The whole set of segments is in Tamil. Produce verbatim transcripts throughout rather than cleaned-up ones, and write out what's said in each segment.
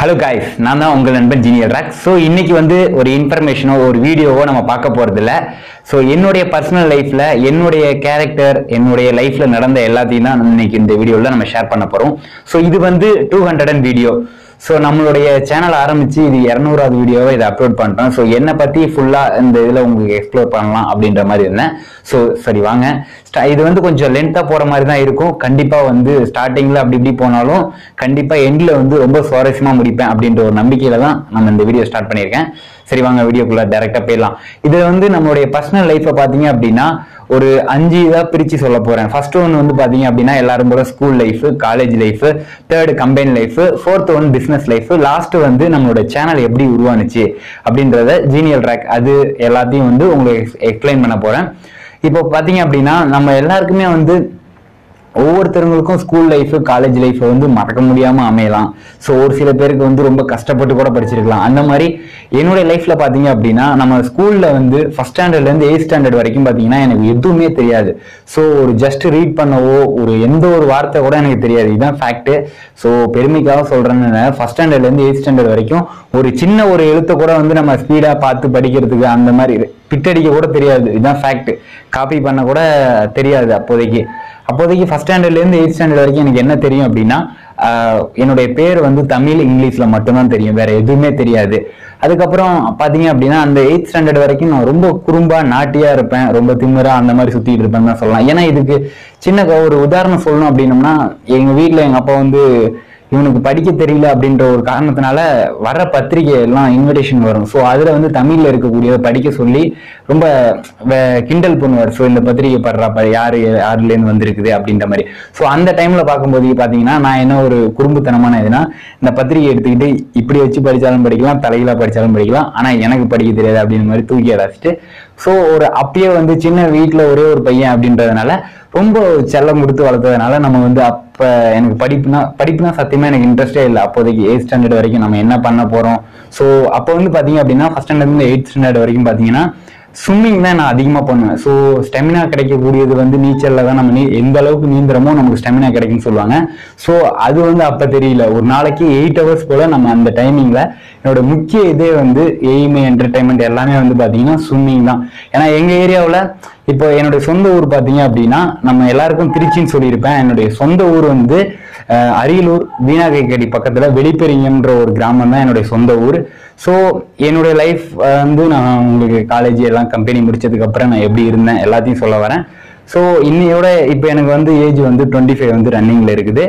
Hello guys, நான் தான் உங்கள் நண்பன் Genial Rak. So இன்னைக்கு வந்து ஒரு இன்ஃபர்மேஷனோ ஒரு வீடியோவோ நம்ம பார்க்க போறது இல்ல. So என்னுடைய பர்சனல் லைஃப்ல என்னுடைய கேரக்டர் என்னுடைய லைஃப்ல நடந்த எல்லாத்தையும் தான் இன்னைக்கு இந்த வீடியோல நம்ம ஷேர் பண்ண போறோம். So இது வந்து two hundred வீடியோ. ஸோ நம்மளுடைய சேனல் ஆரம்பிச்சு இது இரநூறாவது வீடியோவை இதை அப்லோட் பண்ணிட்டோம். ஸோ என்னை பற்றி ஃபுல்லாக இந்த இதில் உங்களுக்கு எக்ஸ்ப்ளோர் பண்ணலாம் அப்படின்ற மாதிரி இருந்தேன். ஸோ சரி வாங்க, இது வந்து கொஞ்சம் லென்த்தாக போகிற மாதிரி தான் இருக்கும். கண்டிப்பாக வந்து ஸ்டார்டிங்கில் அப்படி இப்படி போனாலும் கண்டிப்பாக எண்டில் வந்து ரொம்ப சுவாரஸ்யமாக முடிப்பேன் அப்படின்ற ஒரு நம்பிக்கையில் தான் நம்ம இந்த வீடியோ ஸ்டார்ட் பண்ணியிருக்கேன். சரி வாங்க வீடியோக்குள்ளே டேரெக்டாக போயிடலாம். இது வந்து நம்மளுடைய பர்சனல் லைஃப்பை பார்த்தீங்க அப்படின்னா ஒரு அஞ்சு இதாக பிரித்து சொல்ல போகிறேன். ஃபர்ஸ்ட் ஒன்று வந்து பார்த்தீங்க அப்படின்னா எல்லாரும் போல school life, college life, third company life, fourth one business life, last வந்து நம்மளோட சேனல் எப்படி உருவானுச்சு அப்படின்றத ஜீனியல் ராக் அது எல்லாத்தையும் வந்து உங்களுக்கு எக்ஸ்பிளைன் பண்ண போகிறேன். இப்போ பார்த்தீங்க அப்படின்னா நம்ம எல்லாருக்குமே வந்து ஒவ்வொருத்தருங்களுக்கும் ஸ்கூல் லைஃபு காலேஜ் லைஃப்பை வந்து மறக்க முடியாமல் அமையலாம். ஸோ ஒரு சில பேருக்கு வந்து ரொம்ப கஷ்டப்பட்டு கூட படிச்சிருக்கலாம். அந்த மாதிரி என்னுடைய லைஃப்பில் பார்த்தீங்க அப்படின்னா நம்ம ஸ்கூலில் வந்து ஃபஸ்ட் ஸ்டாண்டர்ட்லேருந்து எயிட் ஸ்டாண்டர்ட் வரைக்கும் பார்த்தீங்கன்னா எனக்கு எதுவுமே தெரியாது. ஸோ ஒரு ஜஸ்ட் ரீட் பண்ணவோ ஒரு எந்த ஒரு வார்த்தை கூட எனக்கு தெரியாது. இதுதான் ஃபேக்ட்டு. ஸோ பெருமைக்காக சொல்கிறேன்னு ஃபஸ்ட் ஸ்டாண்டர்ட்லேருந்து எயிட் ஸ்டாண்டர்ட் வரைக்கும் ஒரு சின்ன ஒரு எழுத்தை கூட வந்து நம்ம ஸ்பீடாக பார்த்து படிக்கிறதுக்கு அந்த மாதிரி பிட்டடிக்க கூட தெரியாது. இதுதான் ஃபேக்ட். காப்பி பண்ண கூட தெரியாது அப்போதைக்கு. அப்போதைக்கு ஃபஸ்ட் ஸ்டாண்டர்ட்லேருந்து எயிட் ஸ்டாண்டர்ட் வரைக்கும் எனக்கு என்ன தெரியும் அப்படின்னா என்னுடைய பேர் வந்து தமிழ் இங்கிலீஷில் மட்டும்தான் தெரியும், வேற எதுவுமே தெரியாது. அதுக்கப்புறம் பார்த்தீங்க அப்படின்னா அந்த எயிட் ஸ்டாண்டர்ட் வரைக்கும் நான் ரொம்ப குறும்பா நாட்டியா இருப்பேன், ரொம்ப திமிரா அந்த மாதிரி சுற்றிட்டு இருப்பேன்னு தான் சொல்லலாம். ஏன்னா இதுக்கு சின்ன ஒரு உதாரணம் சொல்லணும் அப்படின்னம்னா எங்கள் வீட்டில் எங்கள் அப்பா வந்து இவனுக்கு படிக்க தெரியல அப்படின்ற ஒரு காரணத்தினால வர பத்திரிகை எல்லாம் இன்விடேஷன் வரும். ஸோ அதில் வந்து தமிழில் இருக்கக்கூடியதை படிக்க சொல்லி ரொம்ப கிண்டல் பண்ணுவார். ஸோ இந்த பத்திரிகை படுறா யாரு யாருலேருந்து வந்திருக்குது அப்படின்ற மாதிரி. ஸோ அந்த டைமில் பார்க்கும்போது பார்த்தீங்கன்னா நான் என்ன ஒரு குறும்புத்தனமான இதுனா இந்த பத்திரிகை எடுத்துக்கிட்டு இப்படி வச்சு படித்தாலும் படிக்கலாம், தலையில படித்தாலும் படிக்கலாம், ஆனால் எனக்கு படிக்க தெரியாது அப்படின்ற மாதிரி தூக்கி அடைச்சிட்டு ஸோ ஒரு அப்பயே வந்து சின்ன வீட்டில் ஒரே ஒரு பையன் அப்படின்றதுனால ரொம்ப செல்லம் கொடுத்து வளர்த்ததுனால நம்ம வந்து அப்போ எனக்கு படிப்புனா படிப்புனா சத்தியமாக எனக்கு இன்ட்ரெஸ்டே இல்லை. அப்போதைக்கு எயிட் ஸ்டாண்டர்ட் வரைக்கும் நம்ம என்ன பண்ண போகிறோம். ஸோ அப்போ வந்து பார்த்தீங்க அப்படின்னா ஃபஸ்ட் ஸ்டாண்டர்ட்லேருந்து எயிட் ஸ்டாண்டர்ட் வரைக்கும் பார்த்தீங்கன்னா ஸ்விம்மிங் தான் நான் அதிகமாக பண்ணுவேன். ஸோ ஸ்டெமினா கிடைக்கக்கூடியது வந்து நீச்சலில் தான் நம்ம நீ எந்த அளவுக்கு நீந்துறமோ நமக்கு ஸ்டெமினா கிடைக்குன்னு சொல்லுவாங்க. ஸோ அது வந்து அப்போ தெரியல. ஒரு நாளைக்கு எயிட் ஹவர்ஸ் போல் நம்ம அந்த டைமிங்கில் என்னோட முக்கிய இதே வந்து எய்மு என்டர்டைன்மெண்ட் எல்லாமே வந்து பார்த்தீங்கன்னா ஸ்விம்மிங் தான். ஏன்னா எங்கள் ஏரியாவில் இப்போ என்னுடைய சொந்த ஊர் பார்த்தீங்க அப்படின்னா நம்ம எல்லாருக்கும் திருச்சின்னு சொல்லியிருப்பேன். என்னுடைய சொந்த ஊர் வந்து அரியலூர் வீணாகைக்கடி பக்கத்தில் வெளிப்பெரிங்கன்ற ஒரு கிராமம் தான் என்னுடைய சொந்த ஊர். ஸோ என்னுடைய லைஃப் வந்து நான் உங்களுக்கு காலேஜ் எல்லாம் கம்பெனி முடிச்சதுக்கு அப்புறம் நான் எப்படி இருந்தேன் எல்லாத்தையும் சொல்ல வரேன். ஸோ இன்னையோட இப்போ எனக்கு வந்து ஏஜ் வந்து டுவெண்ட்டி ஃபைவ் வந்து ரன்னிங்கில் இருக்குது.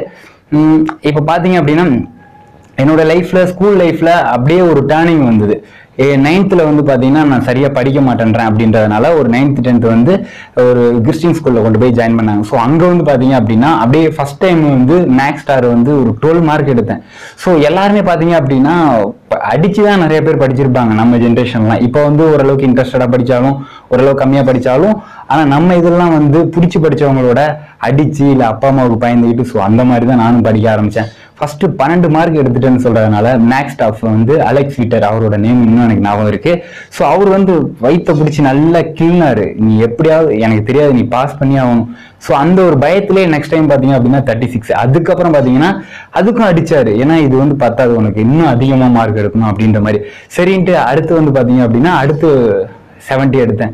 இப்போ பார்த்தீங்க அப்படின்னா என்னோட லைஃப்ல ஸ்கூல் லைஃப்ல அப்படியே ஒரு டேர்னிங் வந்தது. நைன்த்தில் வந்து பார்த்தீங்கன்னா நான் சரியாக படிக்க மாட்டேன்றேன் அப்படின்றதுனால ஒரு நைன்த் டென்த் வந்து ஒரு கிறிஸ்டின் ஸ்கூலில் கொண்டு போய் ஜாயின் பண்ணாங்க. ஸோ அங்கே வந்து பார்த்தீங்க அப்படின்னா அப்படியே ஃபர்ஸ்ட் டைம் வந்து மேக்ஸ் ஸ்டார் வந்து ஒரு டுவெல் மார்க் எடுத்தேன். ஸோ எல்லாருமே பார்த்தீங்க அப்படின்னா அடிச்சு தான் நிறைய பேர் படிச்சிருப்பாங்க நம்ம ஜென்ரேஷன்லாம். இப்போ வந்து ஓரளவுக்கு இன்ட்ரெஸ்டடாக படித்தாலும் ஓரளவுக்கு கம்மியாக படித்தாலும் ஆனால் நம்ம இதெல்லாம் வந்து பிடிச்சி படித்தவங்களோட அடிச்சு இல்லை அப்பா அம்மாவுக்கு பயந்துக்கிட்டு ஸோ அந்த மாதிரி தான் நானும் படிக்க ஆரம்பித்தேன். ஃபர்ஸ்ட் பன்னெண்டு மார்க் எடுத்துட்டேன்னு சொல்றதுனால மேக்ஸ் ஸ்டாஃப் வந்து அலெக்ஸ் வீட்டர், அவரோட நேம் இன்னும் எனக்கு ஞாபகம் இருக்கு. ஸோ அவர் வந்து வயிற்ற பிடிச்சி நல்லா கிள்னாரு, நீ எப்படியாவது எனக்கு தெரியாது நீ பாஸ் பண்ணி ஆகணும். ஸோ அந்த ஒரு பயத்திலே நெக்ஸ்ட் டைம் பார்த்தீங்க அப்படின்னா தேர்ட்டி சிக்ஸ் அதுக்கப்புறம் பார்த்தீங்கன்னா அதுக்கும் அடிச்சாரு. ஏன்னா இது வந்து பத்தாது, உனக்கு இன்னும் அதிகமாக மார்க் எடுக்கணும் அப்படின்ற மாதிரி. சரின்ட்டு அடுத்து வந்து பார்த்தீங்க அப்படின்னா அடுத்து செவன்ட்டி எடுத்தேன்.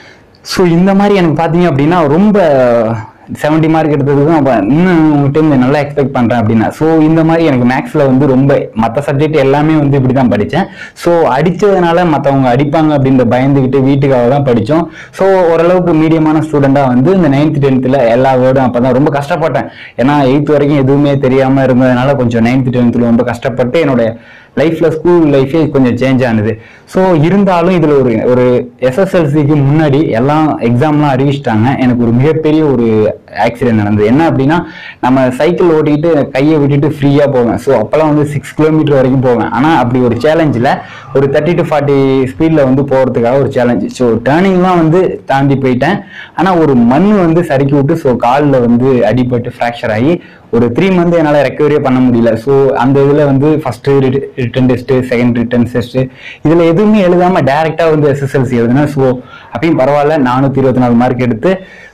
ஸோ இந்த மாதிரி எனக்கு பார்த்தீங்க அப்படின்னா ரொம்ப செவன்ட்டி மார்க் எடுத்ததுக்கும் அப்போ இன்னும் உங்கள்கிட்ட நல்லா எக்ஸ்பெக்ட் பண்ணுறேன் அப்படின்னா. ஸோ இந்த மாதிரி எனக்கு மேக்ஸில் வந்து ரொம்ப மற்ற சப்ஜெக்ட் எல்லாமே வந்து இப்படி தான் படித்தேன். ஸோ அடித்ததுனால மற்றவங்க அடிப்பாங்க அப்படின்ற பயந்துக்கிட்டு வீட்டுக்காக தான் படித்தோம். ஸோ ஓரளவுக்கு மீடியமான ஸ்டூடெண்ட்டாக வந்து இந்த நைன்த் டென்த்தில் எல்லா வேர்டும் அப்போ தான் ரொம்ப கஷ்டப்பட்டேன். ஏன்னா எயித்து வரைக்கும் எதுவுமே தெரியாமல் இருந்ததுனால கொஞ்சம் நைன்த் டென்த்தில் ரொம்ப கஷ்டப்பட்டு என்னோட லைஃப்ல ஸ்கூல் லைஃபே கொஞ்சம் சேஞ்ச் ஆனது. ஸோ இருந்தாலும் இதில் ஒரு ஒரு எஸ்எஸ்எல்சிக்கு முன்னாடி எல்லாம் எக்ஸாம்லாம் அறிவிச்சிட்டாங்க. எனக்கு ஒரு மிகப்பெரிய ஒரு ஆக்சிடென்ட் நடந்தது. என்ன அப்படின்னா நம்ம சைக்கிள் ஓட்டிக்கிட்டு கையை விட்டுட்டு ஃப்ரீயாக போவேன். ஸோ அப்போல்லாம் வந்து சிக்ஸ் கிலோமீட்டர் வரைக்கும் போவேன். ஆனால் அப்படி ஒரு சேலஞ்சில் ஒரு தேர்ட்டி டு ஃபார்ட்டி ஸ்பீடில் வந்து போகிறதுக்காக ஒரு சேலஞ்சு. ஸோ டேர்னிங்லாம் வந்து தாண்டி போயிட்டேன். ஆனால் ஒரு மண் வந்து சறுக்கி விட்டு ஸோ காலில் வந்து அடிபட்டு ஃப்ராக்சர் ஆகி ஒரு த்ரீ மந்த் என்னால் ரெக்கவரியே பண்ண முடியல. ஸோ அந்த இதில் வந்து first written test, second written test இதில் எதுவுமே எழுதாமல் டேரெக்டாக வந்து எஸ்எஸ்எல்சி எழுதுனேன். ஸோ அப்பயும் பரவாயில்ல, நானூற்றி இருபத்தி நாலு மார்க் எடுத்து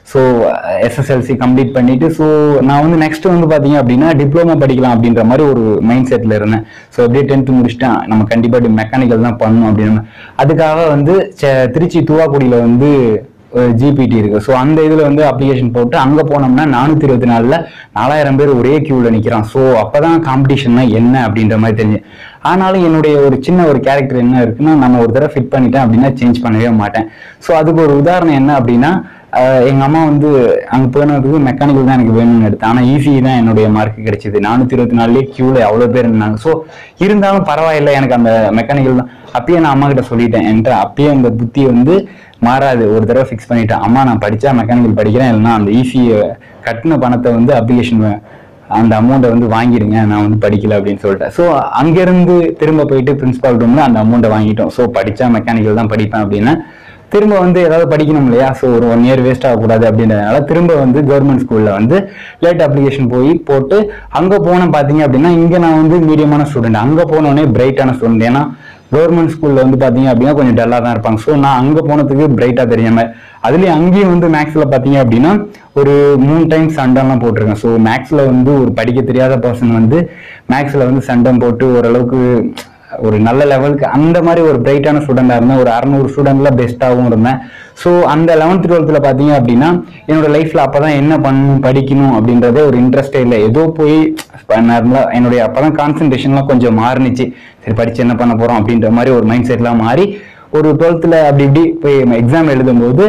ஸோ எஸ்எஸ்எல்சி கம்ப்ளீட் பண்ணிட்டு ஸோ நான் வந்து நெக்ஸ்ட் வந்து பார்த்தீங்க அப்படின்னா டிப்ளமோ படிக்கலாம் அப்படின்ற மாதிரி ஒரு மைண்ட் செட்டில் இருந்தேன். ஸோ அப்படியே டென்த்து முடிச்சுட்டேன், நம்ம கண்டிப்பாக மெக்கானிக்கல் தான் பண்ணணும் அப்படின்னு. அதுக்காக வந்து திருச்சி தூவாக்குடியில் வந்து ஜிபிடி இருக்கு. ஸோ அந்த இதில் வந்து அப்ளிகேஷன் போட்டு அங்கே போனோம்னா நானூற்றி இருபத்தி நாலில் நாலாயிரம் பேர் ஒரே கியூவில் நிற்கிறான். ஸோ அப்போ தான் காம்படிஷன்னா என்ன அப்படின்ற மாதிரி தெரிஞ்சு. ஆனாலும் என்னுடைய ஒரு சின்ன ஒரு கேரக்டர் என்ன இருக்குன்னா, நம்ம ஒரு தடவை ஃபிட் பண்ணிட்டேன் அப்படின்னா சேஞ்ச் பண்ணவே மாட்டேன். ஸோ அதுக்கு ஒரு உதாரணம் என்ன அப்படின்னா, எங்கள் அம்மா வந்து அங்கே போனதுக்கு மெக்கானிக்கல் தான் எனக்கு வேணும்னு எடுத்தேன். ஆனால் ஈஸி தான் என்னுடைய மார்க் கிடைச்சிது. நானூற்றி இருபத்தி நாலுலேயே கியூவில் அவ்வளோ பேர் இருந்தாங்க. ஸோ இருந்தாலும் பரவாயில்லை, எனக்கு அந்த மெக்கானிக்கல் தான். அப்பயே நான் அம்மா கிட்ட சொல்லிட்டேன், என்கிட்ட அப்பயே அந்த புத்தி வந்து மாறாது. ஒரு தடவை ஃபிக்ஸ் பண்ணிட்டேன், அம்மா நான் படித்தா மெக்கானிக்கல் படிக்கிறேன், இல்லைன்னா அந்த ஈஸி கட்டின பணத்தை வந்து அப்ளிகேஷன் அந்த அமௌண்ட்டை வந்து வாங்கிடுங்க, நான் வந்து படிக்கல அப்படின்னு சொல்லிட்டேன். ஸோ அங்கேருந்து திரும்ப போயிட்டு பிரின்சிபால் ரூமில் அந்த அமௌண்ட்டை வாங்கிட்டோம். ஸோ படித்தா மெக்கானிக்கல் தான் படிப்பேன் அப்படின்னா திரும்ப வந்து ஏதாவது படிக்கணும் இல்லையா, ஸோ ஒரு ஒன் இயர் வேஸ்ட் ஆகக்கூடாது அப்படின்றதுனால திரும்ப வந்து கவர்மெண்ட் ஸ்கூலில் வந்து லேட் அப்ளிகேஷன் போய் போட்டு அங்கே போனேன். பார்த்தீங்க அப்படின்னா இங்கே நான் வந்து மீடியமான ஸ்டூடெண்ட், அங்கே போனோடனே பிரைட்டான ஸ்டூடெண்ட். ஏன்னா கவர்மெண்ட் ஸ்கூலில் வந்து பார்த்தீங்க அப்படின்னா கொஞ்சம் டல்லாக தான் இருப்பாங்க. ஸோ நான் அங்கே போனதுக்கு பிரைட்டாக தெரியாம அதுலேயும் அங்கேயும் வந்து மேக்ஸில் பார்த்தீங்க அப்படின்னா ஒரு மூணு டைம் சண்டெல்லாம் போட்டிருக்கேன். ஸோ மேக்ஸில் வந்து ஒரு படிக்க தெரியாத பர்சன் வந்து மேக்ஸில் வந்து சண்டம் போட்டு ஓரளவுக்கு ஒரு நல்ல லெவலுக்கு அந்த மாதிரி ஒரு பிரைட்டான ஸ்டூடெண்டாக இருந்தேன். ஒரு அறநூறு ஸ்டூடெண்ட்ல பெஸ்ட்டாகவும் இருந்தேன். ஸோ அந்த லெவன்த் டுவெல்த்தில் பார்த்தீங்க அப்படின்னா என்னோட லைஃப்பில் அப்போ தான் என்ன பண்ணணும் படிக்கணும் அப்படின்றதே ஒரு இன்ட்ரெஸ்டே இல்லை. ஏதோ போய் நார்மலாக என்னுடைய அப்போ தான் கான்சன்ட்ரேஷன்லாம் கொஞ்சம் மாறினுச்சு. சரி படித்து என்ன பண்ண போகிறோம் அப்படின்ற மாதிரி ஒரு மைண்ட் செட்லாம் மாறி ஒரு டுவெல்த்தில் அப்படி இப்படி போய் எக்ஸாம் எழுதும்போது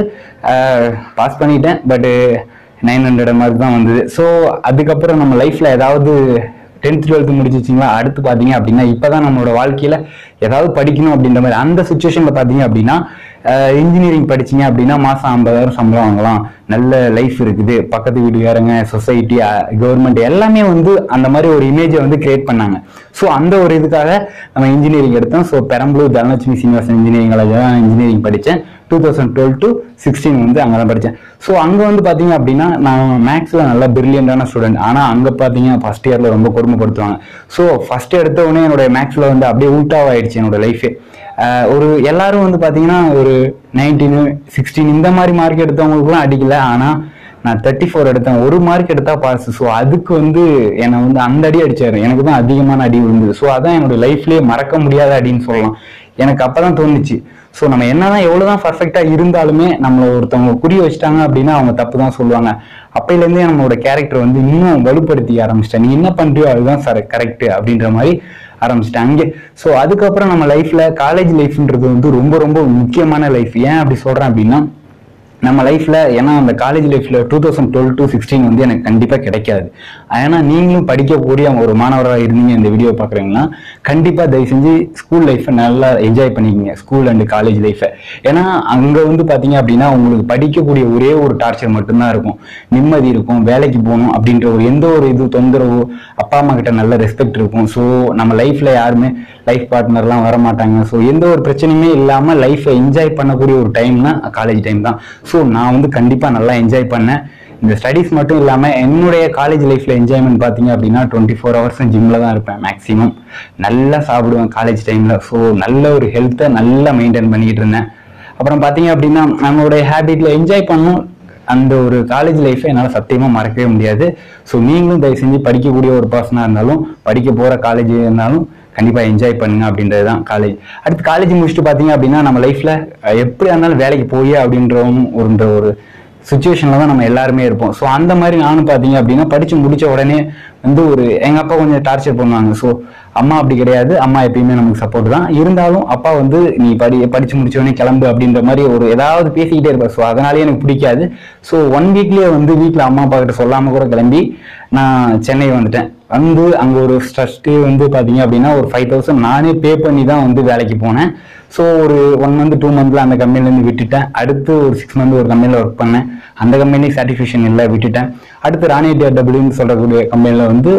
பாஸ் பண்ணிட்டேன். பட்டு நைன் ஹண்ட்ரட் மார்க் தான் வந்தது. ஸோ அதுக்கப்புறம் நம்ம லைஃப்பில் ஏதாவது டென்த் டுவெல்த் முடிச்சிச்சிங்களா, அடுத்து பார்த்தீங்க அப்படின்னா இப்போதான் நம்மளோட வாழ்க்கையில் ஏதாவது படிக்கணும் அப்படின்ற மாதிரி அந்த சுச்சுவேஷனில் பார்த்தீங்க அப்படின்னா இன்ஜினியரிங் படிச்சிங்க அப்படின்னா மாதம் ஐம்பதாயிரம் சம்பளம் வாங்கலாம், நல்ல லைஃப் இருக்குது, பக்கத்து வீட்டுக்காரங்க, சொசைட்டி, கவர்மெண்ட் எல்லாமே வந்து அந்த மாதிரி ஒரு இமேஜை வந்து கிரியேட் பண்ணாங்க. ஸோ அந்த ஒரு இதுக்காக நம்ம இன்ஜினியரிங் எடுத்தோம். So Perambalur Dhanalakshmi Srinivasan engineering college தான் இன்ஜினியரிங் படித்தேன். Two thousand twelve to sixteen வந்து அங்கே தான் படித்தேன். ஸோ அங்கே வந்து பார்த்தீங்க அப்படின்னா நான் மேக்ஸில் நல்லா பிரில்லியண்டான ஸ்டூடெண்ட். ஆனால் அங்கே பார்த்தீங்கன்னா ஃபர்ஸ்ட் இயரில் ரொம்ப கொடுமைப்படுத்துவாங்க. ஸோ ஃபர்ஸ்ட் எடுத்த உடனே என்னோட மேக்ஸில் வந்து அப்படியே ஊட்டாவாயிடுச்சு என்னோட லைஃபே. ஒரு எல்லாரும் வந்து பார்த்தீங்கன்னா ஒரு நைன்டீனு சிக்ஸ்டீன் இந்த மாதிரி மார்க் எடுத்தவங்களுக்குலாம் அடிக்கல. ஆனால் நான் தேர்ட்டி ஃபோர் எடுத்தேன், ஒரு மார்க் எடுத்தா பாஸ். ஸோ அதுக்கு வந்து என்னை வந்து அந்த அடி அடிச்சாரு, எனக்கு தான் அதிகமான அடி விழுந்தது. ஸோ அதான் என்னோட லைஃப்லேயே மறக்க முடியாத அடின்னு சொல்லலாம். எனக்கு அப்பதான் தோணுச்சு, ஸோ நம்ம என்னதான் எவ்வளவுதான் பர்ஃபெக்டா இருந்தாலுமே நம்மளை ஒருத்தவங்க குறி வச்சுட்டாங்க அப்படின்னா அவங்க தப்பு தான் சொல்லுவாங்க. அப்பையிலேருந்தே நம்மளோட கேரக்டர் வந்து இன்னும் வலுப்படுத்தி ஆரம்பிச்சிட்டேன். நீ என்ன பண்றியோ அதுதான் சார் கரெக்ட் அப்படின்ற மாதிரி ஆரம்பிச்சிட்டேன் அங்கே. ஸோ அதுக்கப்புறம் நம்ம லைஃப்ல காலேஜ் லைஃப்ன்றது வந்து ரொம்ப ரொம்ப முக்கியமான லைஃப். ஏன் அப்படி சொல்றேன் அப்படின்னா நம்ம லைஃப்ல, ஏன்னா அந்த காலேஜ் லைஃப்ல two thousand twelve to sixteen வந்து எனக்கு கண்டிப்பா கிடைக்காது. ஏன்னா நீங்களும் படிக்கக்கூடிய ஒரு மாணவராக இருந்தீங்க இந்த வீடியோ பாக்குறீங்கன்னா கண்டிப்பா தயவு செஞ்சு ஸ்கூல் லைஃப்பை நல்லா என்ஜாய் பண்ணிக்கங்க, ஸ்கூல் அண்ட் காலேஜ் லைஃப்பை. ஏன்னா அங்க வந்து பாத்தீங்க அப்படின்னா உங்களுக்கு படிக்கக்கூடிய ஒரே ஒரு டார்ச்சர் மட்டும்தான் இருக்கும், நிம்மதி இருக்கும், வேலைக்கு போகணும் அப்படின்ற ஒரு எந்த ஒரு இது தொந்தரவு, அப்பா அம்மா கிட்ட நல்ல ரெஸ்பெக்ட் இருக்கும். ஸோ நம்ம லைஃப்ல யாருமே லைஃப் பார்ட்னர்லாம் வர மாட்டாங்க. ஸோ எந்த ஒரு பிரச்சனையுமே இல்லாம லைஃப்பை என்ஜாய் பண்ணக்கூடிய ஒரு டைம்னா காலேஜ் டைம் தான். ஸோ நான் வந்து கண்டிப்பாக நல்லா என்ஜாய் பண்ணேன். இந்த ஸ்டடீஸ் மட்டும் இல்லாமல் என்னுடைய காலேஜ் லைஃப்பில் என்ஜாய்மெண்ட் பார்த்தீங்க அப்படின்னா டுவெண்ட்டி ஃபோர் ஹவர்ஸும் ஜிம்மில் தான் இருப்பேன் மேக்ஸிமம். நல்லா சாப்பிடுவேன் காலேஜ் டைமில். ஸோ நல்ல ஒரு ஹெல்த்தை நல்லா மெயின்டைன் பண்ணிக்கிட்டு இருந்தேன். அப்புறம் பார்த்தீங்க அப்படின்னா நம்மளுடைய ஹேபிட்டில் என்ஜாய் பண்ணணும். அந்த ஒரு காலேஜ் லைஃப்பை என்னால் சத்தியமாக மறக்கவே முடியாது. ஸோ நீங்களும் தயவு செஞ்சு படிக்கக்கூடிய ஒரு பர்சனாக இருந்தாலும் படிக்க போகிற காலேஜ் இருந்தாலும் கண்டிப்பாக என்ஜாய் பண்ணுங்க அப்படின்றது தான் காலேஜ். அடுத்து காலேஜ் முடிச்சுட்டு பார்த்தீங்க அப்படின்னா நம்ம லைஃப்பில் எப்படியா இருந்தாலும் வேலைக்கு போய் அப்படின்றவும் ஒரு ஒரு சுச்சுவேஷனில் தான் நம்ம எல்லாருமே இருப்போம். ஸோ அந்த மாதிரி நானும் பார்த்தீங்க அப்படின்னா படித்து முடித்த உடனே வந்து ஒரு எங்கள் அப்பா கொஞ்சம் டார்ச்சர் பண்ணுவாங்க. ஸோ அம்மா அப்படி கிடையாது, அம்மா எப்பயுமே நமக்கு சப்போர்ட் தான். இருந்தாலும் அப்பா வந்து நீ படி படித்து முடிச்சோடனே கிளம்பு அப்படின்ற மாதிரி ஒரு ஏதாவது பேசிக்கிட்டே இருப்பார். ஸோ அதனாலேயே எனக்கு பிடிக்காது. ஸோ ஒன் வீக்லேயே வந்து வீட்டில் அம்மா அப்பா கிட்ட சொல்லாமல் கூட கிளம்பி நான் சென்னை வந்துட்டேன். வந்து அங்கே ஒரு ஃபர்ஸ்ட்டு வந்து பார்த்தீங்க அப்படின்னா ஒரு ஃபைவ் தௌசண்ட் நானே பே பண்ணி தான் வந்து வேலைக்கு போனேன். ஸோ ஒரு ஒன் மந்த் டூ மந்த்ல அந்த கம்பெனிலேருந்து விட்டுட்டேன். அடுத்து ஒரு சிக்ஸ் மந்த் ஒரு கம்பெனியில் ஒர்க் பண்ணேன். அந்த கம்பெனி சாட்டிஸ்ஃபேக்ஷன் இல்லை, விட்டுட்டேன். அடுத்து ராணி டபிள்யூன்னு சொல்லக்கூடிய கம்பெனியில் வந்து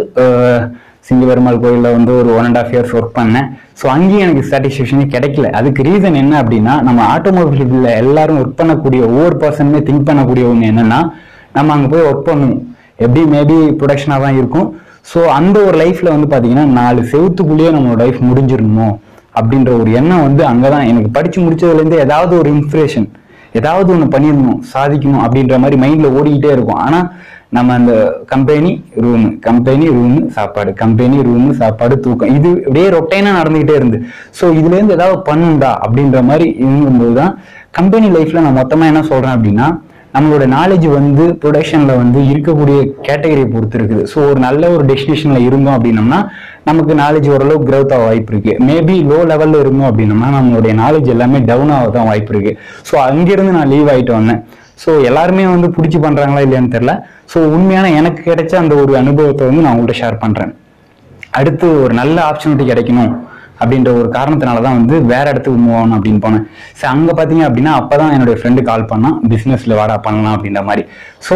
சிங்க பெருமாள் கோயிலில் வந்து ஒரு one and half years work பண்ணேன். ஸோ அங்கேயும் எனக்கு சாட்டிஸ்ஃபேக்ஷனே கிடைக்கல. அதுக்கு ரீசன் என்ன அப்படின்னா நம்ம ஆட்டோமொபைல் எல்லாரும் ஒர்க் பண்ணக்கூடிய ஒவ்வொரு பர்சனுமே திங்க் பண்ணக்கூடிய ஒன்று என்னன்னா நம்ம அங்கே போய் ஒர்க் பண்ணணும், எப்படி மேபி ப்ரொடக்ஷனாக தான் இருக்கும். ஸோ அந்த ஒரு லைஃப்ல வந்து பார்த்தீங்கன்னா நாலு செவத்துக்குள்ளேயே நம்மளோட லைஃப் முடிஞ்சிடணும் அப்படின்ற ஒரு எண்ணம் வந்து அங்கே தான் எனக்கு படித்து முடிச்சதுலேருந்து ஏதாவது ஒரு இன்ஸ்பிரேஷன் ஏதாவது ஒன்று பண்ணிடணும், சாதிக்கணும் அப்படின்ற மாதிரி மைண்டில் ஓடிக்கிட்டே இருக்கும். ஆனால் நம்ம அந்த கம்பெனி ரூமு, கம்பெனி ரூமு சாப்பாடு, கம்பெனி ரூமு சாப்பாடு தூக்கம், இது அப்படியே ரொட்டைனா நடந்துகிட்டே இருந்து. ஸோ இதுலேருந்து ஏதாவது பண்ணுண்டா அப்படின்ற மாதிரி இருக்கும்போது தான் கம்பெனி லைஃப்ல நான் மொத்தமாக என்ன சொல்றேன் அப்படின்னா, நம்மளோட நாலேஜ் வந்து ப்ரொடக்ஷன்ல வந்து இருக்கக்கூடிய கேட்டகரியை பொறுத்து இருக்குது. ஸோ ஒரு நல்ல ஒரு டெஸ்டினேஷன்ல இருந்தோம் அப்படின்னம்னா நமக்கு நாலேஜ் ஓரளவு கிரௌத் ஆக வாய்ப்பு இருக்கு. மேபி லோ லெவல்ல இருந்தோம் அப்படின்னம்னா நம்மளுடைய நாலேஜ் எல்லாமே டவுன் ஆக தான் வாய்ப்பு இருக்கு. ஸோ அங்கிருந்து நான் லீவ் ஆயிட்டு வந்தேன். ஸோ எல்லாருமே வந்து பிடிச்சி பண்றாங்களா இல்லையான்னு தெரியல. ஸோ உண்மையான எனக்கு கிடைச்ச அந்த ஒரு அனுபவத்தை வந்து நான் உங்கள்கிட்ட ஷேர் பண்றேன். அடுத்து ஒரு நல்ல ஆப்பர்ச்சுனிட்டி கிடைக்கணும் அப்படின்ற ஒரு காரணத்தினால தான் வந்து வேற இடத்துக்கு மூவ் ஆகணும் அப்படின்னு போனேன். ஸோ அங்கே பார்த்தீங்க அப்படின்னா அப்பதான் என்னுடைய ஃப்ரெண்டு கால் பண்ணான், பிஸ்னஸ்ல வாடா பண்ணலாம் அப்படின்ற மாதிரி. ஸோ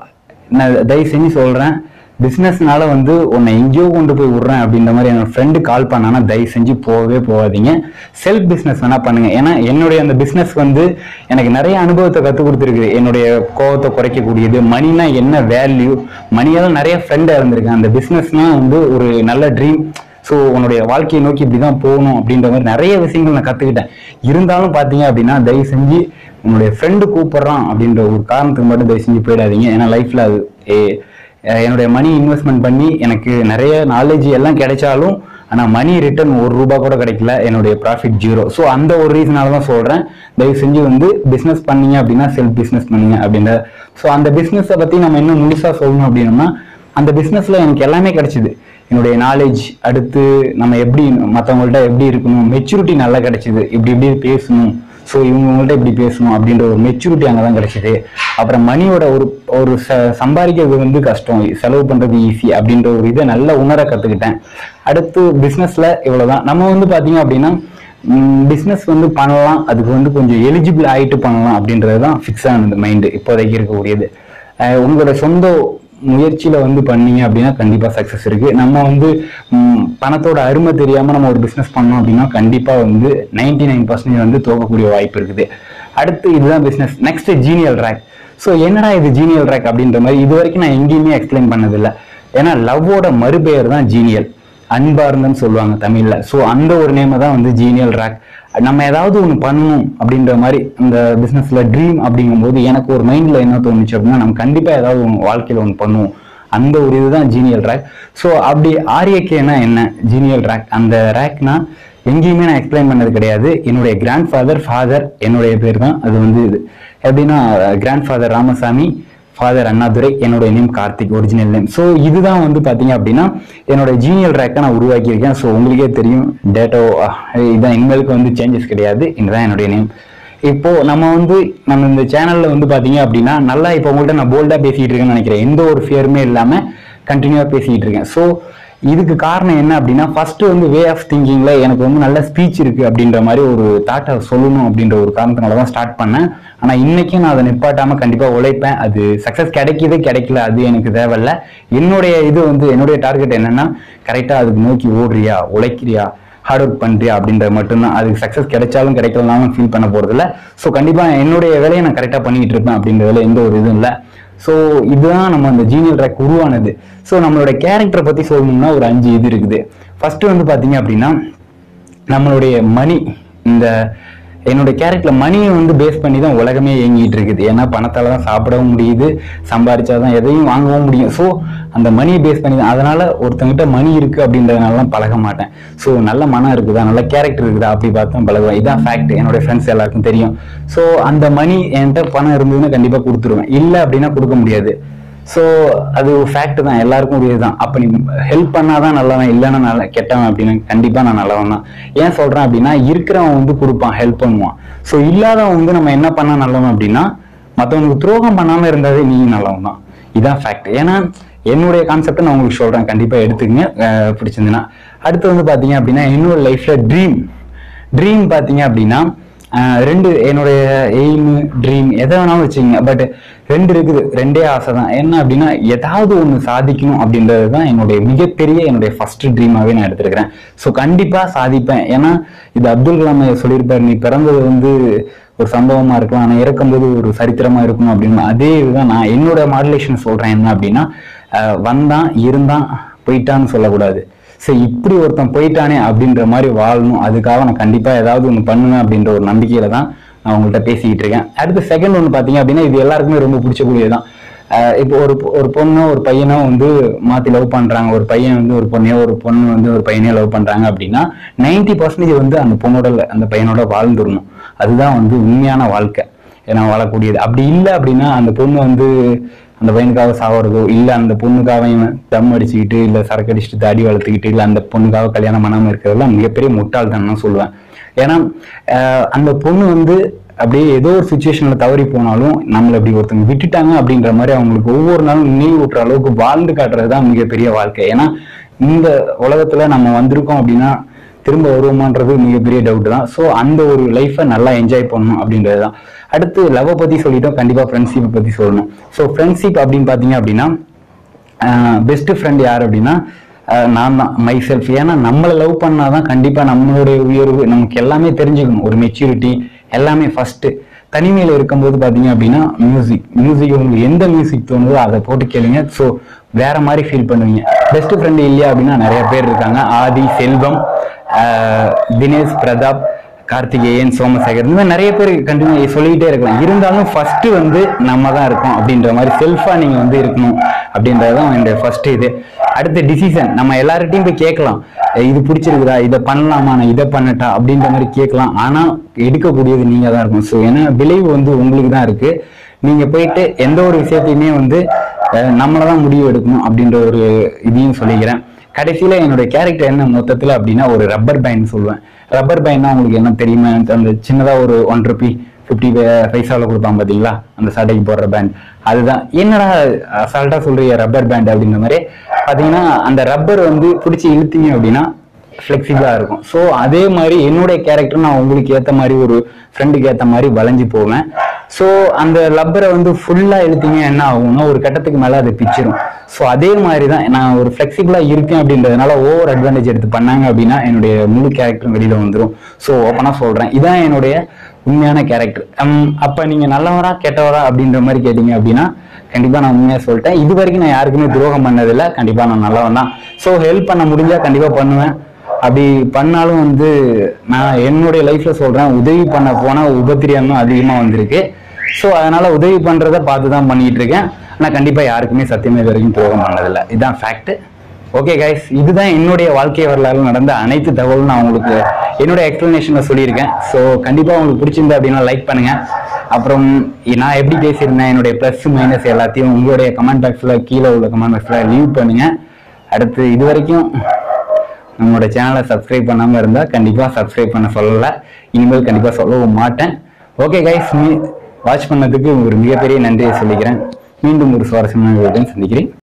நான் தயவு செஞ்சு சொல்றேன், பிஸ்னஸ்னால வந்து உன்னை எங்கேயோ கொண்டு போய் விடுறேன் அப்படின்ற மாதிரி என்னோட ஃப்ரெண்டு கால் பண்ணானா தயவு செஞ்சு போகவே போகாதீங்க. செல்ஃப் பிஸ்னஸ் வேணா பண்ணுங்க. ஏன்னா என்னுடைய அந்த பிஸ்னஸ் வந்து எனக்கு நிறைய அனுபவத்தை கற்றுக் கொடுத்துருக்கு. என்னுடைய கோவத்தை குறைக்கக்கூடியது, மணினா என்ன வேல்யூ, மணியெல்லாம் நிறைய ஃப்ரெண்டாக இருந்திருக்கேன். அந்த பிஸ்னஸ்னா வந்து ஒரு நல்ல ட்ரீம். ஸோ உன்னுடைய வாழ்க்கையை நோக்கி இப்படிதான் போகணும் அப்படின்ற மாதிரி நிறைய விஷயங்கள் நான் கற்றுக்கிட்டேன். இருந்தாலும் பார்த்தீங்க அப்படின்னா தயவு செஞ்சு உன்னுடைய ஃப்ரெண்டு கூப்பிட்றான் அப்படின்ற ஒரு காரணத்துக்கு மட்டும் தயவு செஞ்சு போயிடாதீங்க. ஏன்னா லைஃப்ல அது என்னுடைய மணி இன்வெஸ்ட்மெண்ட் பண்ணி எனக்கு நிறைய நாலேஜ் எல்லாம் கிடைச்சாலும் ஆனால் மணி ரிட்டர்ன் ஒரு ரூபா கூட கிடைக்கல, என்னுடைய ப்ராஃபிட் ஜீரோ. ஸோ அந்த ஒரு ரீசனால தான் சொல்கிறேன், தயவு செஞ்சு வந்து பிஸ்னஸ் பண்ணீங்க அப்படின்னா செல்ஃப் பிஸ்னஸ் பண்ணீங்க அப்படின்ற. ஸோ அந்த பிஸ்னஸை பற்றி நம்ம இன்னும் முழுசாக சொல்லணும் அப்படின்னா, அந்த பிஸ்னஸில் எனக்கு எல்லாமே கிடைச்சிது. என்னுடைய நாலேஜ், அடுத்து நம்ம எப்படி மற்றவங்கள்ட்ட எப்படி இருக்கணும், மெச்சூரிட்டி நல்லா கிடைச்சிது. இப்படி இப்படி பேசணும், ஸோ இவங்கள்ட்ட இப்படி பேசணும் அப்படின்ற ஒரு மெச்சூரிட்டி அங்கே தான் கிடைச்சிது. அப்புறம் மணியோட ஒரு ஒரு ச சம்பாதிக்கிறது வந்து கஷ்டம், செலவு பண்ணுறது ஈஸி அப்படின்ற ஒரு இதை நல்லா உணர கற்றுக்கிட்டேன். அடுத்து பிஸ்னஸில் இவ்வளோதான். நம்ம வந்து பார்த்தீங்க அப்படின்னா பிஸ்னஸ் வந்து பண்ணலாம், அதுக்கு வந்து கொஞ்சம் எலிஜிபிள் ஆகிட்டு பண்ணலாம் அப்படின்றது தான் ஃபிக்ஸ் ஆனது மைண்டு இப்போதைக்கு இருக்கக்கூடியது. உங்களோட சொந்த முயற்சியில வந்து பண்ணீங்க அப்படின்னா கண்டிப்பா சக்சஸ் இருக்கு. நம்ம வந்து பணத்தோட அருமை தெரியாம நம்ம ஒரு பிசினஸ் பண்ணோம் அப்படின்னா கண்டிப்பா வந்து நைன்டி நைன் பர்சன்டேஜ் வந்து தோக்கக்கூடிய வாய்ப்பு இருக்குது. அடுத்து இதுதான் பிசினஸ். நெக்ஸ்ட் ஜீனியல் ரேக். ஸோ என்னடா இது ஜீனியல் ரேக் அப்படின்ற மாதிரி இது வரைக்கும் நான் எங்கேயுமே எக்ஸ்பிளைன் பண்ணதில்லை. ஏன்னா லவ்வோட மறுபெயர் தான் ஜீனியல், அன்பார்ந்தன்னு சொல்லுவாங்க தமிழ்ல. ஸோ அந்த ஒரு நேமை தான் வந்து ஜீனியல் ரேக். நம்ம ஏதாவது ஒன்று பண்ணணும் அப்படின்ற மாதிரி இந்த பிஸ்னஸ்ல ட்ரீம் அப்படிங்கும்போது எனக்கு ஒரு மைண்ட்ல என்ன தோணுச்சு அப்படின்னா, நம்ம கண்டிப்பா ஏதாவது ஒன்று வாழ்க்கையில ஒன்று பண்ணுவோம், அந்த ஒரு இதுதான் ஜீனியல் ரேக். ஸோ அப்படி ஆர்ஏகேனா என்ன, ஜீனியல் ரேக், அந்த ரேக்னா எங்கேயுமே நான் எக்ஸ்பிளைன் பண்ணது கிடையாது. என்னுடைய கிராண்ட் ஃபாதர் ஃபாதர் என்னுடைய பேர் தான் அது வந்து இது எப்படின்னா, grandfather Ramasamy, father Annadurai, என்னுடைய name Karthik, original name. So இதுதான் வந்து பார்த்தீங்க அப்படின்னா என்னோட ஜீனியல் ரேக்கை நான் உருவாக்கியிருக்கேன். ஸோ உங்களுக்கே தெரியும் டேட்டோ இதுதான், இனிமேலுக்கு வந்து சேஞ்சஸ் கிடையாது, இதுதான் என்னுடைய நேம். இப்போ நம்ம வந்து நம்ம இந்த சேனல்ல வந்து பார்த்தீங்க அப்படின்னா நல்லா இப்போ உங்கள்கிட்ட நான் போல்டாக பேசிக்கிட்டு இருக்கேன்னு நினைக்கிறேன், எந்த ஒரு ஃபியருமே இல்லாமல் கண்டினியூவாக பேசிக்கிட்டு இருக்கேன். ஸோ இதுக்கு காரணம் என்ன அப்படின்னா, ஃபர்ஸ்ட் வந்து வே ஆஃப் திங்கிங்ல எனக்கு வந்து நல்ல ஸ்பீச் இருக்கு அப்படின்ற மாதிரி ஒரு தாட்டை சொல்லணும் அப்படின்ற ஒரு காரணத்தினால தான் ஸ்டார்ட் பண்ணேன். ஆனா இன்னைக்கும் நான் அதை நிப்பாட்டாம கண்டிப்பா உழைப்பேன். அது சக்சஸ் கிடைக்கிது கிடைக்கல அது எனக்கு தேவையில்ல. என்னுடைய இது வந்து என்னுடைய டார்கெட் என்னன்னா, கரெக்டா அதுக்கு நோக்கி ஓடுறியா, உழைக்கிறியா, ஹார்ட் ஒர்க் பண்றியா அப்படின்ற மட்டும்தான். அதுக்கு சக்சஸ் கிடைச்சாலும் கிடைக்கலனாலும் ஃபீல் பண்ண போறது இல்லை. ஸோ கண்டிப்பா என்னுடைய வேலையை நான் கரெக்டா பண்ணிட்டு இருப்பேன் அப்படின்றதுல எந்த ஒரு இதுவும் இல்லை. ஸோ இதுதான் நம்ம அந்த ஜீனியல் ரேக் உருவானது. ஸோ நம்மளோட கேரக்டரை பத்தி சொல்லணும்னா ஒரு அஞ்சு இது இருக்குது. ஃபர்ஸ்ட் வந்து பாத்தீங்க அப்படின்னா நம்மளுடைய மணி, இந்த என்னோட கேரக்டர்ல மணியை வந்து பேஸ் பண்ணி தான் உலகமே இயங்கிட்டு இருக்குது. ஏன்னா பணத்தால தான் சாப்பிடவும் முடியுது, சம்பாதிச்சாதான் எதையும் வாங்கவும் முடியும். ஸோ அந்த மணியை பேஸ் பண்ணி தான். அதனால ஒருத்தங்கிட்ட மணி இருக்கு அப்படின்றதுனாலாம் பழக மாட்டேன். ஸோ நல்ல மனம் இருக்குதா, நல்ல கேரக்டர் இருக்குதா அப்படி பார்த்தா பழகுவேன். இதான் ஃபேக்ட், என்னோட ஃப்ரெண்ட்ஸ் எல்லாருக்கும் தெரியும். ஸோ அந்த மணி என்கிட்ட பணம் இருந்ததுன்னா கண்டிப்பா கொடுத்துருவேன், இல்லை அப்படின்னா கொடுக்க முடியாது. ஸோ அது ஒரு ஃபேக்ட் தான், எல்லாருக்கும் உரியதுதான். அப்போ நீ ஹெல்ப் பண்ணாதான் நல்லவன், இல்லைன்னா நல்ல கெட்டவன் அப்படின்னு கண்டிப்பா நான் நல்லவன் தான். ஏன் சொல்றேன் அப்படின்னா, இருக்கிறவன் வந்து கொடுப்பான், ஹெல்ப் பண்ணுவான். ஸோ இல்லாதவன் வந்து நம்ம என்ன பண்ணா நல்லவன் அப்படின்னா, மற்றவனுக்கு துரோகம் பண்ணாம இருந்தாலே நீ நல்லவன் தான். இதான் ஃபேக்ட். ஏன்னா என்னுடைய கான்செப்டை நான் உங்களுக்கு சொல்றேன், கண்டிப்பா எடுத்துக்கங்க பிடிச்சிருந்துன்னா. அடுத்து வந்து பாத்தீங்க அப்படின்னா என்னோட லைஃப்ல ட்ரீம் ட்ரீம் பாத்தீங்க அப்படின்னா ரெண்டு, என்னுடைய எய்மு ட்ரீம் எதை வேணாலும் வச்சுக்கோங்க, பட் ரெண்டு இருக்குது. ரெண்டே ஆசை தான். என்ன அப்படின்னா, ஏதாவது ஒன்று சாதிக்கணும் அப்படின்றது தான் என்னுடைய மிகப்பெரிய என்னுடைய ஃபர்ஸ்ட் ட்ரீமாவே நான் எடுத்திருக்கிறேன். ஸோ கண்டிப்பா சாதிப்பேன். ஏன்னா இது அப்துல் கலாம் சொல்லியிருப்பாரு, நீ பிறந்தது வந்து ஒரு சம்பவமா இருக்கலாம், ஆனால் இறக்கும்போது ஒரு சரித்திரமா இருக்கணும் அப்படின்னு. அதே இதுதான் நான் என்னோட மாடுலேஷன் சொல்றேன். என்ன அப்படின்னா, வந்தான் இருந்தான் போயிட்டான்னு சொல்லக்கூடாது. சரி இப்படி ஒருத்தன் போயிட்டானே அப்படின்ற மாதிரி வாழணும். அதுக்காக நான் கண்டிப்பா ஏதாவது ஒன்று பண்ணுவேன் அப்படின்ற ஒரு நம்பிக்கையில தான் நான் உங்கள்கிட்ட பேசிக்கிட்டு இருக்கேன். அடுத்து செகண்ட் ஒன்று பார்த்தீங்க அப்படின்னா இது எல்லாருக்குமே ரொம்ப பிடிச்சக்கூடியதான். இப்போ ஒரு ஒரு பொண்ணோ ஒரு பையனோ வந்து மாற்றி லவ் பண்ணுறாங்க, ஒரு பையன் வந்து ஒரு பொண்ணையோ ஒரு பொண்ணு வந்து ஒரு பையனையோ லவ் பண்ணுறாங்க அப்படின்னா நைன்டி பர்சன்டேஜ் வந்து அந்த பொண்ணோட அந்த பையனோட வாழ்ந்துடணும். அதுதான் வந்து உண்மையான வாழ்க்கை ஏன்னா வாழக்கூடியது. அப்படி இல்லை அப்படின்னா அந்த பொண்ணு வந்து அந்த பையனுக்காக சாவறதோ இல்லை அந்த பொண்ணுக்காக தம் அடிச்சுக்கிட்டு இல்லை சரக்கு அடிச்சுட்டு தாடி வளர்த்துக்கிட்டு இல்லை அந்த பொண்ணுக்காக கல்யாணம் பண்ணாமல் இருக்கிறதுலாம் மிகப்பெரிய முட்டாள்தான் நான் சொல்லுவேன். ஏன்னா அந்த பொண்ணு வந்து அப்படியே ஏதோ ஒரு சுச்சுவேஷன்ல தவறி போனாலும் நம்மளை அப்படி ஒருத்தவங்க விட்டுட்டாங்க அப்படின்ற மாதிரி அவங்களுக்கு ஒவ்வொரு நாளும் நினைவு ஊட்டுற அளவுக்கு வாழ்ந்து காட்டுறது தான் மிகப்பெரிய வாழ்க்கை. ஏன்னா இந்த உலகத்துல நம்ம வந்திருக்கோம் அப்படின்னா திரும்ப வருவோமான்றது மிகப்பெரிய டவுட் தான். ஸோ அந்த ஒரு லைஃப்பை நல்லா என்ஜாய் பண்ணணும் அப்படின்றது தான். அடுத்து லவ்வை பற்றி சொல்லிட்டோம், கண்டிப்பாக ஃப்ரெண்ட்ஷிப்பை பற்றி சொல்லணும். ஸோ ஃப்ரெண்ட்ஷிப் அப்படின்னு பார்த்தீங்க அப்படின்னா பெஸ்ட் ஃப்ரெண்ட் யார் அப்படின்னா நான் தான், மை செல்ஃப். ஏன்னா நம்மளை லவ் பண்ணாதான் கண்டிப்பாக நம்மளுடைய உயர்வு நமக்கு எல்லாமே தெரிஞ்சுக்கணும், ஒரு மெச்சூரிட்டி எல்லாமே ஃபர்ஸ்ட். தனிமையில் இருக்கும்போது பார்த்தீங்க அப்படின்னா மியூசிக் மியூசிக் உங்களுக்கு எந்த மியூசிக் தோணுதோ அதை போட்டு கேளுங்க. ஸோ வேற மாதிரி ஃபீல் பண்ணுவீங்க. பெஸ்ட் ஃப்ரெண்டு இல்லையா அப்படின்னா நிறைய பேர் இருக்காங்க. ஆதி, செல்வம், தினேஷ், பிரதாப், கார்த்திகேயன், சோமசேகர், இந்த மாதிரி நிறைய பேர் கண்டினியூ சொல்லிக்கிட்டே இருக்கலாம். இருந்தாலும் ஃபர்ஸ்ட் வந்து நம்ம தான் இருக்கோம் அப்படின்ற மாதிரி செல்ஃபா நீங்க வந்து இருக்கணும் அப்படின்றதுதான் என்னுடைய ஃபர்ஸ்ட் இது. அடுத்த டிசிஷன் நம்ம எல்லார்கிட்டையும் போய் கேட்கலாம், இது பிடிச்சிருக்குதா, இதை பண்ணலாமா, நான் இதை பண்ணட்டா அப்படின்ற மாதிரி கேட்கலாம். ஆனா எடுக்கக்கூடியது நீங்க தான் இருக்கும். ஸோ ஏன்னா விளைவு வந்து உங்களுக்கு தான் இருக்கு. நீங்க போயிட்டு எந்த ஒரு விஷயத்தையுமே வந்து நம்மளதான் முடிவு எடுக்கணும் அப்படின்ற ஒரு இதையும் சொல்லிக்கிறேன். கடைசியில என்னுடைய கேரக்டர் என்ன மொத்தத்துல அப்படின்னா ஒரு ரப்பர் பேண்ட் சொல்லுவேன். ரப்பர் பேண்ட்னா உங்களுக்கு என்ன தெரியுமா, அந்த சின்னதா ஒரு ஒன் ருபி பிப்டி பைசாவில் கொடுப்பாங்க பாத்தீங்களா, அந்த சட்டைக்கு போடுற பேண்ட், அதுதான். என்னடா அசால்ட்டா சொல்றீங்க ரப்பர் பேண்ட் அப்படின்ற மாதிரி பாத்தீங்கன்னா அந்த ரப்பர் வந்து பிடிச்சி இழுத்தீங்க அப்படின்னா ஃபிளெக்சிபிளா இருக்கும். ஸோ அதே மாதிரி என்னுடைய கேரக்டர் நான் உங்களுக்கு ஏற்ற மாதிரி ஒரு ஃப்ரெண்டுக்கு ஏற்ற மாதிரி வளைஞ்சு போவேன். ஸோ அந்த ரப்பரை வந்து ஃபுல்லா இழுத்தீங்க என்ன ஆகும்னா ஒரு கட்டத்துக்கு மேல அது பிச்சிரும். ஸோ அதே மாதிரி தான் நான் ஒரு ஃபிளெக்சிபிளா இருக்கேன் அப்படின்றதுனால ஓவர் அட்வான்டேஜ் எடுத்து பண்ணாங்க அப்படின்னா என்னுடைய முழு கேரக்டரும் வெளியில வந்துடும். ஸோ ஓப்பனா சொல்றேன், இதான் என்னுடைய உண்மையான கேரக்டர். அப்ப நீங்க நல்லவரா கெட்டவரா அப்படின்ற மாதிரி கேட்டீங்க அப்படின்னா கண்டிப்பா நான் உண்மையா சொல்லிட்டேன். இது வரைக்கும் நான் யாருக்குமே துரோகம் பண்ணதில்லை, கண்டிப்பா நான் நல்லவன் தான். ஸோ ஹெல்ப் பண்ண முடிஞ்சா கண்டிப்பா பண்ணுவேன். அப்படி பண்ணாலும் வந்து நான் என்னுடைய லைஃப்ல சொல்றேன், உதவி பண்ண போனா உபத்திரியம் அதிகமா வந்திருக்கு. ஸோ அதனால உதவி பண்றதை பார்த்து தான் பண்ணிட்டு இருக்கேன். ஆனா கண்டிப்பா யாருக்குமே சத்தியமே இது வரைக்கும் துரோகம் பண்ணதில்லை, இதுதான் ஃபேக்ட். ஓகே கைஸ், இதுதான் என்னுடைய வாழ்க்கை வரலாறு நடந்த அனைத்து தகவலும் நான் உங்களுக்கு என்னுடைய எக்ஸ்பிளனேஷன்ல சொல்லியிருக்கேன். ஸோ கண்டிப்பா உங்களுக்கு பிடிச்சிருந்தா அப்படின்னா லைக் பண்ணுங்க. அப்புறம் நான் எப்படி பேசியிருந்தேன், என்னுடைய பிளஸ் மைனஸ் எல்லாத்தையும் உங்களுடைய கமெண்ட் பாக்ஸ்ல கீழே உள்ள கமெண்ட் பாக்ஸ்ல லீவ் பண்ணுங்க. அடுத்து இது வரைக்கும் நம்மளோட சேனலை சப்ஸ்கிரைப் பண்ணாம இருந்தா கண்டிப்பா சப்ஸ்கிரைப் பண்ண சொல்லல, இனிமேல் கண்டிப்பா சொல்லவும் மாட்டேன். ஓகே கைஸ், வாட்ச் பண்ணதுக்கு ஒரு மிகப்பெரிய நன்றியை சொல்லிக்கிறேன். மீண்டும் ஒரு சுவாரஸ்யமான வீடியோவில் சந்திக்கிறேன்.